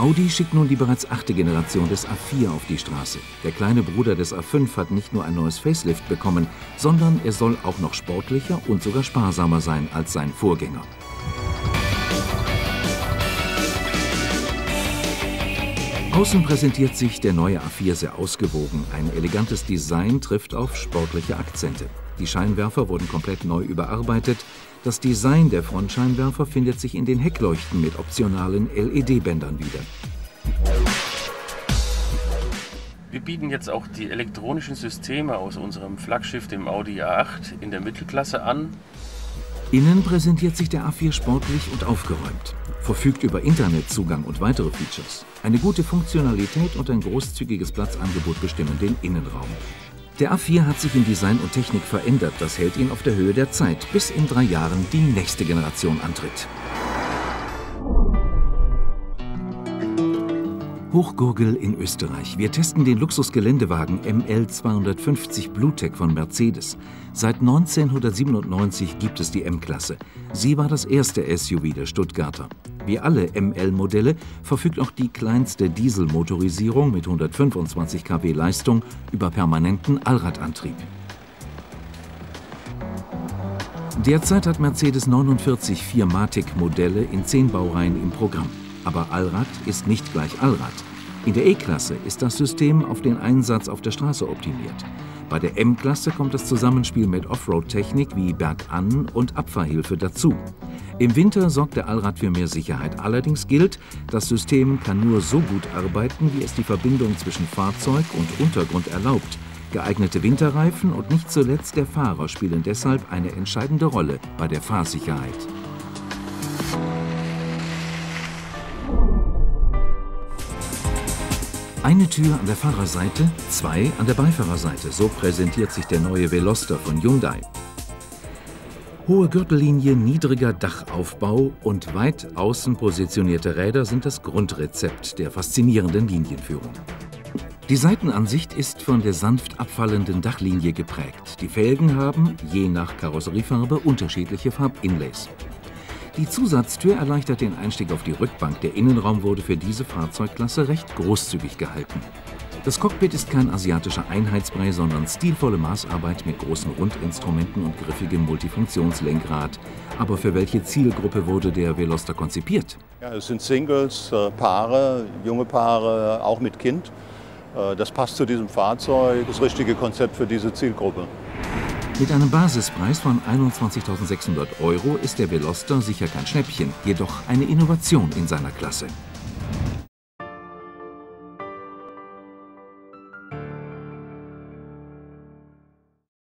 Audi schickt nun die bereits 8. Generation des A4 auf die Straße. Der kleine Bruder des A5 hat nicht nur ein neues Facelift bekommen, sondern er soll auch noch sportlicher und sogar sparsamer sein als sein Vorgänger. Außen präsentiert sich der neue A4 sehr ausgewogen. Ein elegantes Design trifft auf sportliche Akzente. Die Scheinwerfer wurden komplett neu überarbeitet. Das Design der Frontscheinwerfer findet sich in den Heckleuchten mit optionalen LED-Bändern wieder. Wir bieten jetzt auch die elektronischen Systeme aus unserem Flaggschiff, dem Audi A8, in der Mittelklasse an. Innen präsentiert sich der A4 sportlich und aufgeräumt. Verfügt über Internetzugang und weitere Features. Eine gute Funktionalität und ein großzügiges Platzangebot bestimmen den Innenraum. Der A4 hat sich in Design und Technik verändert. Das hält ihn auf der Höhe der Zeit, bis in 3 Jahren die nächste Generation antritt. Hochgurgl in Österreich. Wir testen den Luxusgeländewagen ML 250 Bluetech von Mercedes. Seit 1997 gibt es die M-Klasse. Sie war das erste SUV der Stuttgarter. Wie alle ML-Modelle verfügt auch die kleinste Dieselmotorisierung mit 125 kW Leistung über permanenten Allradantrieb. Derzeit hat Mercedes 49 4MATIC-Modelle in 10 Baureihen im Programm. Aber Allrad ist nicht gleich Allrad. In der E-Klasse ist das System auf den Einsatz auf der Straße optimiert. Bei der M-Klasse kommt das Zusammenspiel mit Offroad-Technik wie Bergan- und Abfahrhilfe dazu. Im Winter sorgt der Allrad für mehr Sicherheit. Allerdings gilt, das System kann nur so gut arbeiten, wie es die Verbindung zwischen Fahrzeug und Untergrund erlaubt. Geeignete Winterreifen und nicht zuletzt der Fahrer spielen deshalb eine entscheidende Rolle bei der Fahrsicherheit. Eine Tür an der Fahrerseite, 2 an der Beifahrerseite. So präsentiert sich der neue Veloster von Hyundai. Hohe Gürtellinie, niedriger Dachaufbau und weit außen positionierte Räder sind das Grundrezept der faszinierenden Linienführung. Die Seitenansicht ist von der sanft abfallenden Dachlinie geprägt. Die Felgen haben, je nach Karosseriefarbe, unterschiedliche Farbinlays. Die Zusatztür erleichtert den Einstieg auf die Rückbank. Der Innenraum wurde für diese Fahrzeugklasse recht großzügig gehalten. Das Cockpit ist kein asiatischer Einheitsbrei, sondern stilvolle Maßarbeit mit großen Rundinstrumenten und griffigem Multifunktionslenkrad. Aber für welche Zielgruppe wurde der Veloster konzipiert? Ja, es sind Singles, Paare, junge Paare, auch mit Kind. Das passt zu diesem Fahrzeug, das richtige Konzept für diese Zielgruppe. Mit einem Basispreis von 21.600 € ist der Veloster sicher kein Schnäppchen, jedoch eine Innovation in seiner Klasse.